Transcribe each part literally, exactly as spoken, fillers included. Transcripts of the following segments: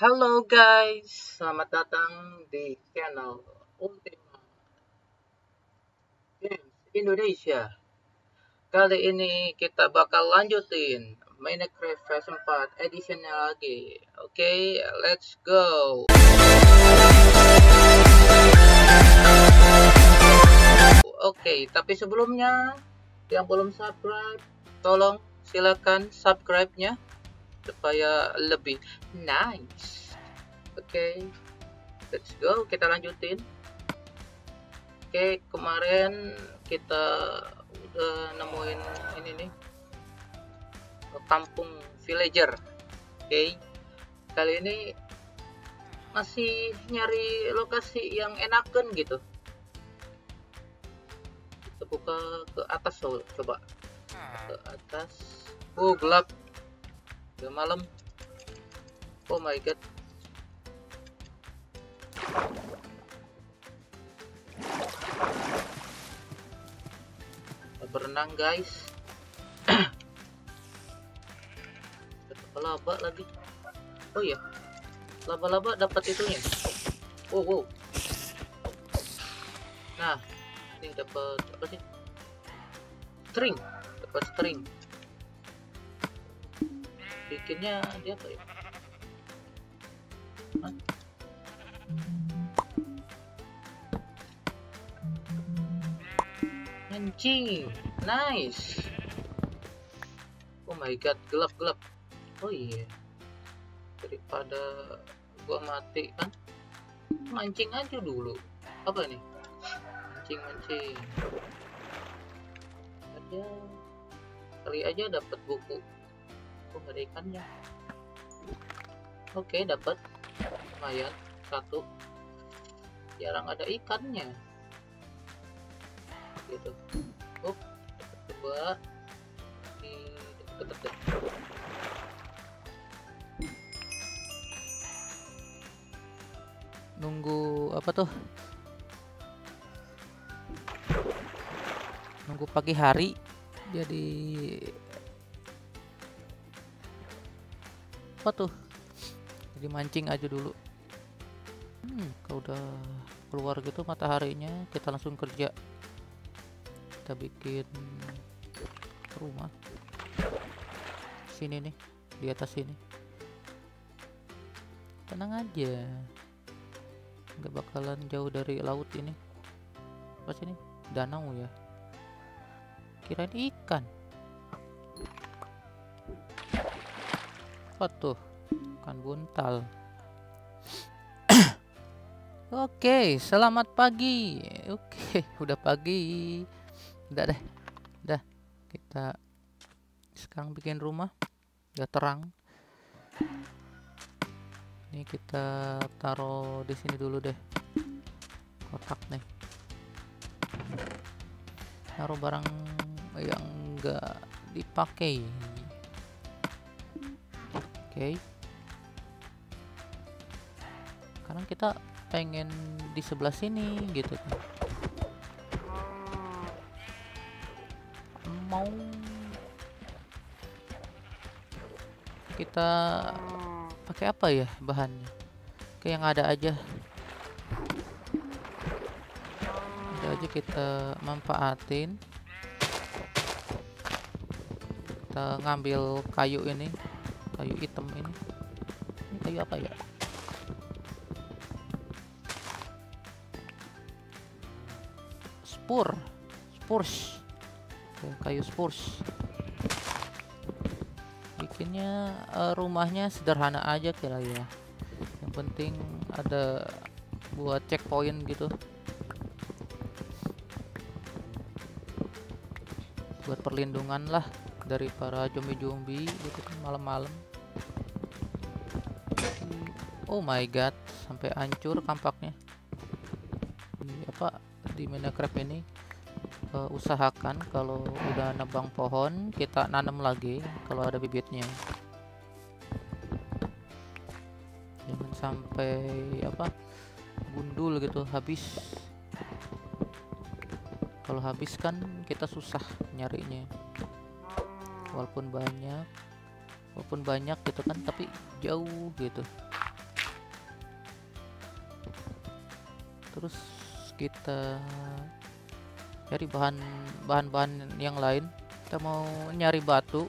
Halo guys, selamat datang di channel Ultima Games Indonesia. Kali ini kita bakal lanjutin Minecraft versi empat editionnya lagi. Oke, okay, let's go. Oke, okay, tapi sebelumnya yang belum subscribe, tolong silakan subscribe-nya supaya lebih nice. Oke, okay, let's go, kita lanjutin. Oke, okay, kemarin kita udah nemuin ini nih, kampung villager. Oke, okay, kali ini masih nyari lokasi yang enakan gitu. Kita buka ke atas, so, coba ke atas. Oh, gelap, udah malam. Oh my god. Berenang guys. Laba lagi. Oh iya, laba-laba dapat itunya. Wow, wow. Nah, ini dapat apa sih? String, dapat string. Bikinnya dia apa ya? Hah? Anjing, nice. Oh my god, gelap gelap. Oh iya, daripada gua mati kan, mancing aja dulu. Apa nih? Mancing mancing. Aja kali aja dapat buku. Oh, ada ikannya. Oke, dapat lumayan satu. Jarang ada ikannya. Gitu. Oh, coba di deket-deket. Nunggu apa tuh? Nunggu pagi hari jadi apa tuh? Jadi mancing aja dulu. Hmm, kalau udah keluar gitu mataharinya, kita langsung kerja. Kita bikin rumah sini nih, di atas sini. Tenang aja, nggak bakalan jauh dari laut ini. Apa sini? Danau ya, kirain ikan. Apa tuh? Ikan buntal. Oke, selamat pagi. Oke, udah pagi. Udah deh, udah. Kita sekarang bikin rumah. Udah terang. Ini kita taruh di sini dulu deh. Kotak nih. Taruh barang yang enggak dipakai. Oke. Sekarang kita pengen di sebelah sini gitu kan. Mau kita pakai apa ya bahannya? Kayak yang ada aja. Ada aja kita manfaatin. Kita ngambil kayu ini, kayu hitam ini. Ini kayu apa ya? Spur, spurs, kayu spurs. Bikinnya uh, rumahnya sederhana aja kira ya. Yang penting ada buat checkpoint gitu, buat perlindungan lah dari para zombie-zombie gitu kan malam-malam. Oh my god, sampai hancur kampaknya. Ini apa di Minecraft ini? Uh, usahakan kalau udah nebang pohon kita nanam lagi kalau ada bibitnya, jangan sampai apa gundul gitu habis. Kalau habis kan kita susah nyarinya, walaupun banyak walaupun banyak gitu kan, tapi jauh gitu. terus kita cari bahan bahan-bahan yang lain. Kita mau nyari batu.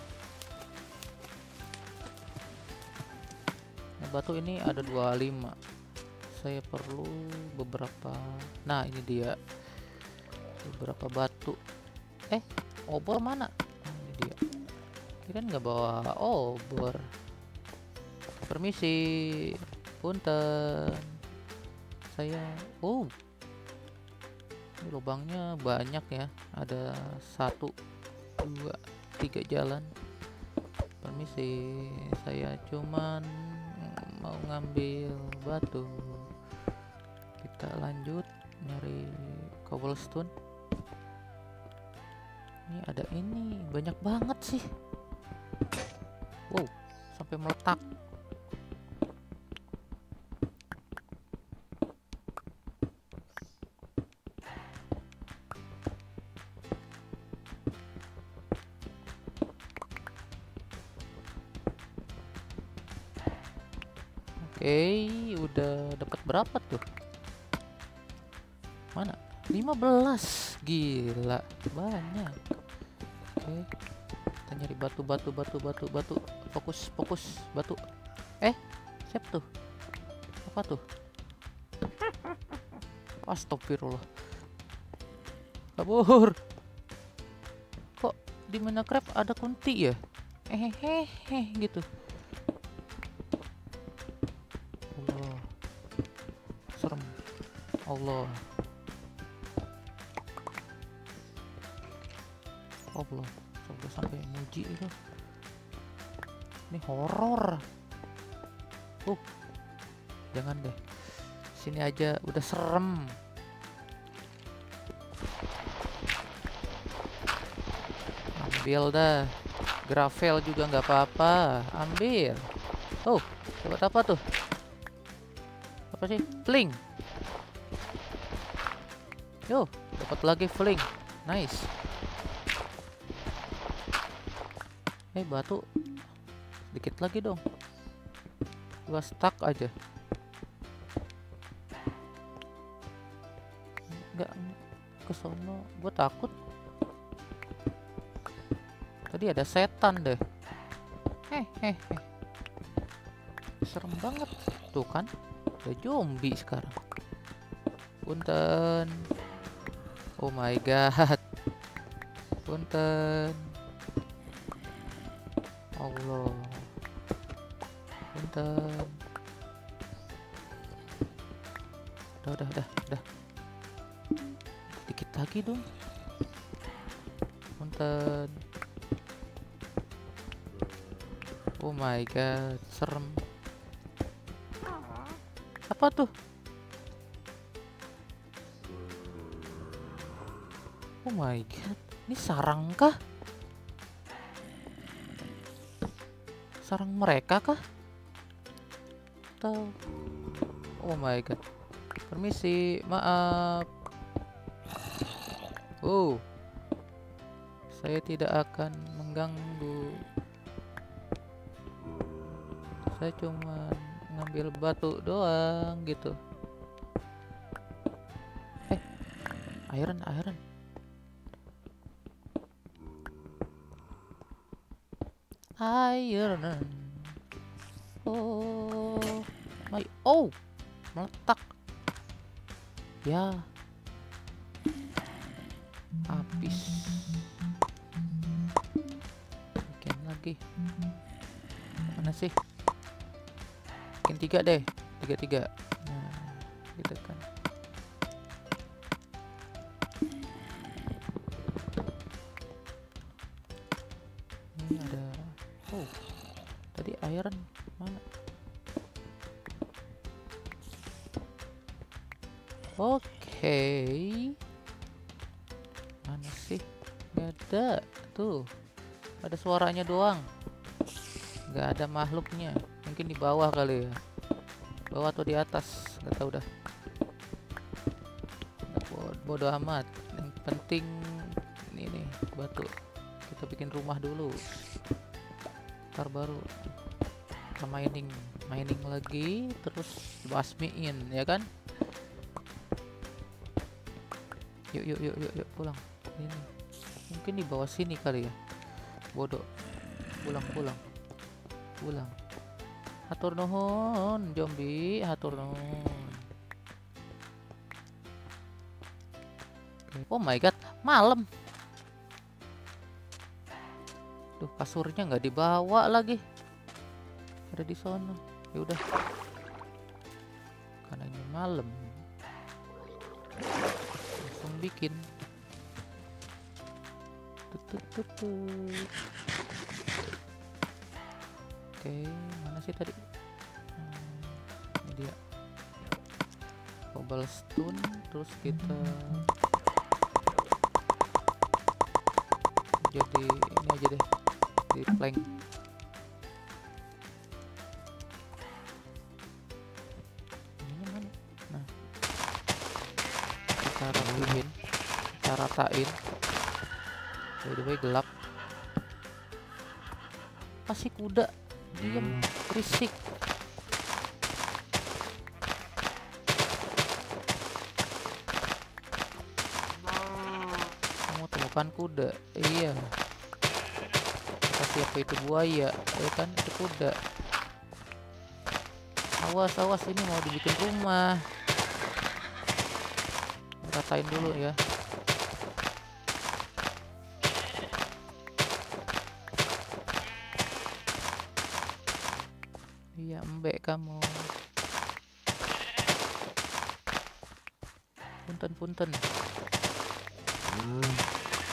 Nah, batu ini ada dua puluh lima. Saya perlu beberapa. Nah, ini dia beberapa batu. Eh, obor mana? Nah, ini dia. Kirain nggak bawa obor. Permisi, punten. Saya, oh, ini lubangnya banyak ya. Ada satu, dua, tiga jalan. Permisi, saya cuman mau ngambil batu. Kita lanjut nyari cobblestone. Ini ada ini, banyak banget sih. Wow, sampai meletak. Oke, udah dapat berapa tuh? Mana? lima belas. Gila, banyak. Oke. Kita nyari batu, batu, batu, batu, batu. Fokus, fokus, batu. Eh, siapa tuh? Apa tuh? Astagfirullah. Kabur. Kok di Minecraft ada kunti ya? Hehehe gitu. Allah. Serem. Allah. Allah. Sampai sampai muji itu. Ini horor. Uh. Jangan deh. Sini aja udah serem. Ambil dah. Gravel juga nggak apa-apa. Ambil. Oh, dapat apa tuh? Apa sih? Fling. Yo, dapat lagi fling. Nice. Eh, batu. Dikit lagi dong. Gua stuck aja. Enggak ke sono. Gua takut. Tadi ada setan deh. Hehehe. Serem banget. Tuh kan. Ada zombie sekarang. Punten. Oh my god. Punten. Allah. Punten. Udah, udah, udah, udah. Dikit lagi dong. Punten. Oh my god, serem. Apa tuh? Oh my god, ini sarang kah? Sarang mereka kah? Atau oh my god. Permisi, maaf. Oh. Saya tidak akan mengganggu. Saya cuma ngambil batu doang gitu. Eh, iron, iron. Iron. Oh, my, oh, meletak. Ya, habis. Bikin lagi. Mana sih? Bikin tiga deh, tiga tiga. Nah, gitu kan. Ini ada. Oh, tadi iron mana? Oke, okay. Mana sih? Gak ada. Tuh, ada suaranya doang. Gak ada makhluknya. Mungkin di bawah kali ya. Bawah atau di atas, nggak tahu dah. Bodoh amat. Yang penting ini nih batu. Kita bikin rumah dulu. Ntar baru kita mining, mining lagi, terus basmiin, ya kan? Yuk yuk yuk yuk yuk pulang. Ini mungkin di bawah sini kali ya. Bodoh. Pulang pulang. Pulang. Hatur nuhun zombie, hatur nuhun. Oh my god, malam. Tuh kasurnya nggak dibawa lagi. Ada di sana. Ya udah. Karena ini malam. Langsung bikin. Tutut. Oke, mana sih tadi? Hmm, ini dia. Cobblestone, terus kita jadi ini aja deh, di plank. Ini mana? Nah, kita rapihin, kita ratain. By the way gelap. Pasti kuda diam berisik. Kamu temukan kuda? Iya. Kasih apa itu buaya? Ya kan itu kuda. Awas awas, ini mau dibikin rumah. Ratain dulu ya. Iya embek kamu. Punten punten. Hmm.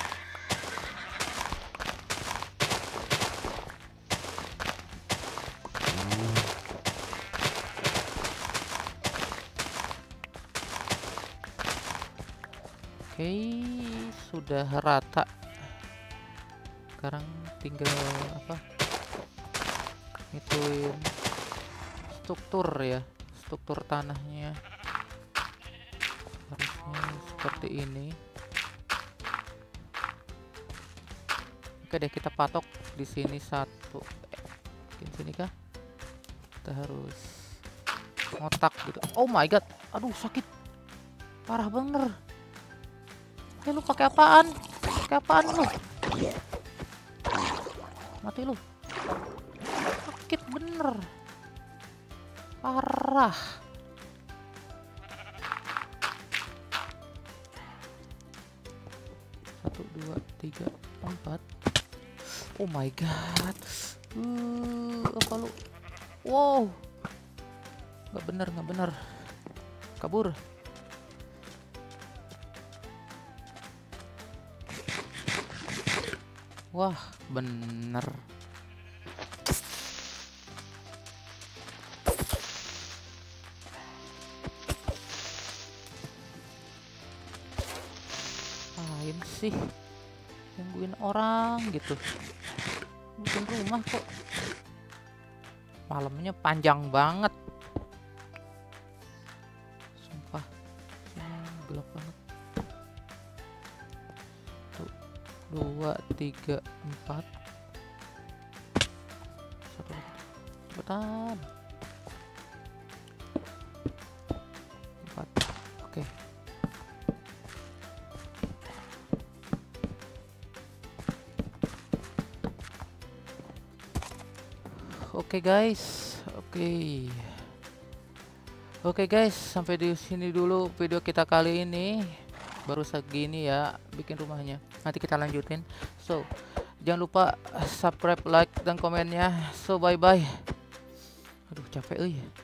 Oke, sudah rata. Sekarang tinggal apa? Ituin struktur ya, struktur tanahnya harusnya seperti ini. Oke deh, kita patok di sini satu. Mungkin sini kah? Kita harus ngotak gitu. Oh my god, aduh sakit, parah bener. Eh lu pakai apaan? Pakai apaan lu? Mati lu. Sakit bener. Parah. Satu, dua, tiga, empat. Oh my god. Uh, apa lu? Wow. Nggak bener, nggak bener. Kabur. Wah, bener. Ngapain sih nungguin orang gitu? Bikin rumah kok malamnya panjang banget. Sumpah, hmm, gelap banget. Dua, tiga, empat. Satu lagi. Cepetan. Empat. Oke. Oke guys. Oke. Oke guys, sampai di sini dulu video kita kali ini. Baru segini ya bikin rumahnya, nanti kita lanjutin. So jangan lupa subscribe, like dan komennya. So bye bye. Aduh capek euy.